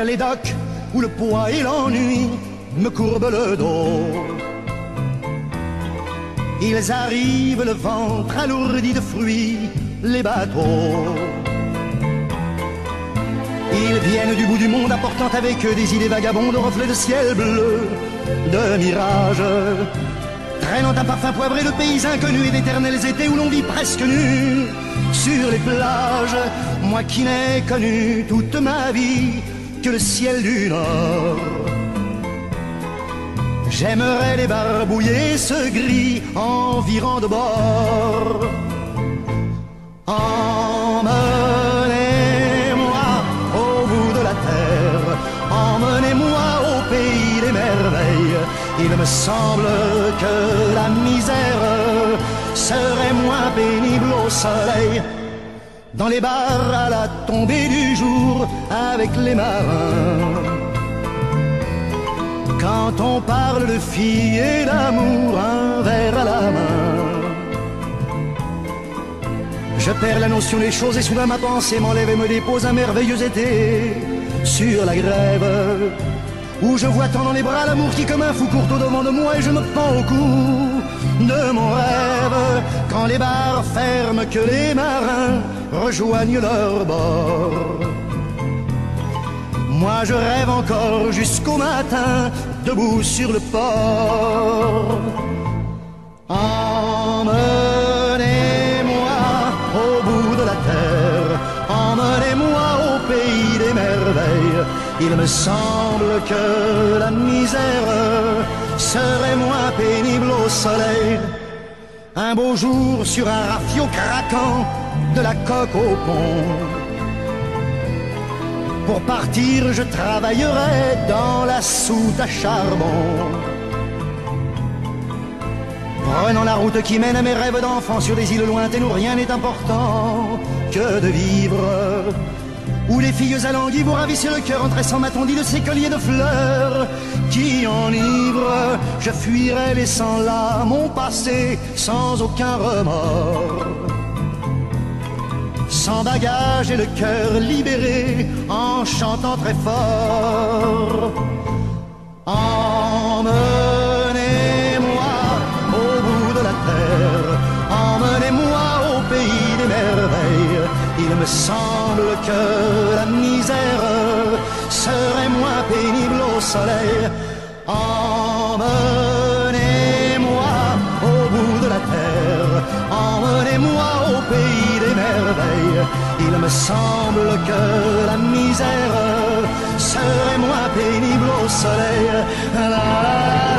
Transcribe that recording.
les docks où le poids et l'ennui me courbent le dos. Ils arrivent le ventre alourdi de fruits, les bateaux. Ils viennent du bout du monde apportant avec eux des idées vagabondes, de reflets de ciel bleu, de mirages, traînant un parfum poivré de pays inconnus et d'éternels étés où l'on vit presque nu sur les plages. Moi qui n'ai connu toute ma vie que le ciel du Nord, j'aimerais débarbouiller ce gris environ de bord. Emmenez-moi au bout de la terre, emmenez-moi au pays des merveilles. Il me semble que la misère serait moins pénible au soleil, dans les bars à la tombée du jour avec les marins. Quand on parle de filles et d'amour, un verre à la main, je perds la notion des choses et soudain ma pensée m'enlève et me dépose un merveilleux été sur la grève, où je vois tant dans les bras l'amour qui comme un fou court au devant de moi et je me pends au cou de mon rêve. Quand les bars ferment, que les marins rejoignent leur bord, moi je rêve encore jusqu'au matin, debout sur le port. Emmenez-moi au bout de la terre, emmenez-moi au pays des merveilles. Il me semble que la misère serait moins pénible au soleil. Un beau jour sur un rafio craquant, de la coque au pont. Pour partir, je travaillerai dans la soute à charbon, prenant la route qui mène à mes rêves d'enfant sur des îles lointaines où rien n'est important que de vivre, où les filles alanguies vous ravissent le cœur en tressant ma tondie de ces colliers de fleurs qui enivrent. Je fuirai laissant là mon passé sans aucun remords, sans bagage et le cœur libéré, en chantant très fort. Emmenez-moi au bout de la terre, emmenez-moi au pays des merveilles. Il me semble que la misère serait moins pénible au soleil. Emmenez-moi au bout de la terre, emmenez-moi au pays des merveilles. Il me semble que la misère serait moins pénible au soleil. La, la, la.